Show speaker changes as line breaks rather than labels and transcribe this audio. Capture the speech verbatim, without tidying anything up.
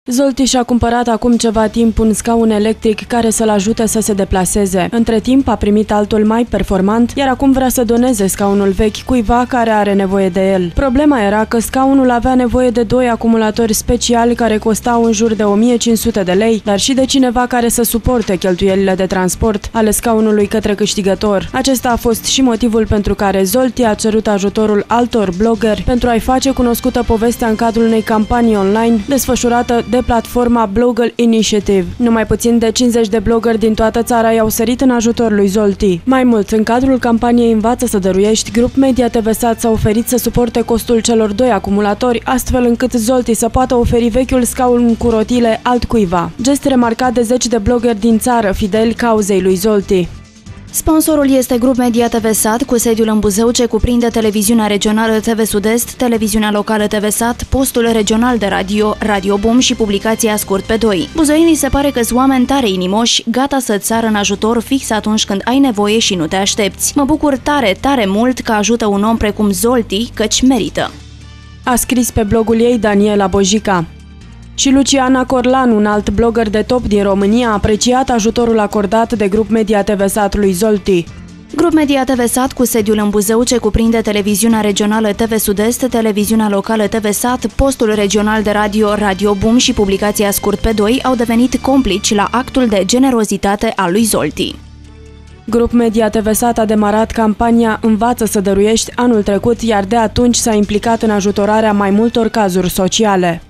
Zolti și-a cumpărat acum ceva timp un scaun electric care să-l ajute să se deplaseze. Între timp a primit altul mai performant, iar acum vrea să doneze scaunul vechi cuiva care are nevoie de el. Problema era că scaunul avea nevoie de doi acumulatori speciali care costau în jur de o mie cinci sute de lei, dar și de cineva care să suporte cheltuielile de transport ale scaunului către câștigător. Acesta a fost și motivul pentru care Zolti a cerut ajutorul altor bloggeri pentru a-i face cunoscută povestea în cadrul unei campanii online desfășurată de platforma Blogger Initiative. Numai puțin de cincizeci de bloggeri din toată țara i-au sărit în ajutor lui Zolti. Mai mult, în cadrul campaniei Învață să dăruiești, Grup Media T V Sat s-a oferit să suporte costul celor doi acumulatori, astfel încât Zolti să poată oferi vechiul scaun cu rotile altcuiva. Gest remarcat de zeci de bloggeri din țară, fideli cauzei lui Zolti.
Sponsorul este Grup Media T V Sat, cu sediul în Buzău, ce cuprinde televiziunea regională T V Sud-Est, televiziunea locală T V Sat, postul regional de radio, Radio Boom și publicația Scurt pe doi. Buzăenii se pare că sunt oameni tare inimoși, gata să-ți sară în ajutor fix atunci când ai nevoie și nu te aștepți. Mă bucur tare, tare mult că ajută un om precum Zolti, căci merită.
A scris pe blogul ei Daniela Bojica. Și Luciana Corlan, un alt blogger de top din România, a apreciat ajutorul acordat de Grup Media T V Sat lui Zolti.
Grup Media T V Sat, cu sediul în Buzău, ce cuprinde televiziunea regională T V Sud-Est, televiziunea locală T V Sat, postul regional de radio, Radio Boom și publicația Scurt pe doi, au devenit complici la actul de generozitate al lui Zolti.
Grup Media T V Sat a demarat campania Învață să dăruiești anul trecut, iar de atunci s-a implicat în ajutorarea mai multor cazuri sociale.